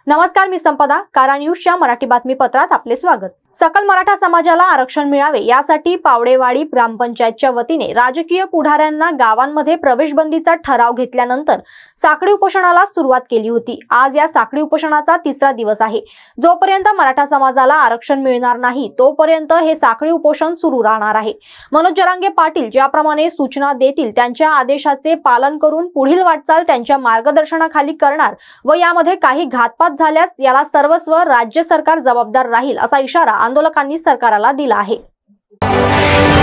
नमस्कार, मी संपदा. कारान्यूजच्या मराठी बातमीपत्रात आपले स्वागत. सकल मराठा समाजाला आरक्षण मिळावे यासाठी पावडेवाडी ग्रामपंचायतच्या वतीने राजकीय पुढाऱ्यांना गावांमध्ये प्रवेशबंदीचा ठराव घेतल्यानंतर साखळी उपोषणाला सुरुवात केली होती. आज या साखळी उपोषणाचा तिसरा दिवस आहे. जोपर्यंत मराठा समाजाला आरक्षण मिळणार नाही तोपर्यंत हे साखळी उपोषण सुरू राहणार आहे. मनोज जरांगे पाटील ज्याप्रमाणे सूचना देतील त्यांच्या आदेशाचे पालन करून पुढील वाटचाल त्यांच्या मार्गदर्शनाखाली करणार व यामध्ये काही घातपात झाल्यास याला सर्वस्व राज्य सरकार जबाबदार राहील असा इशारा आंदोलकांनी सरकारला दिला आहे.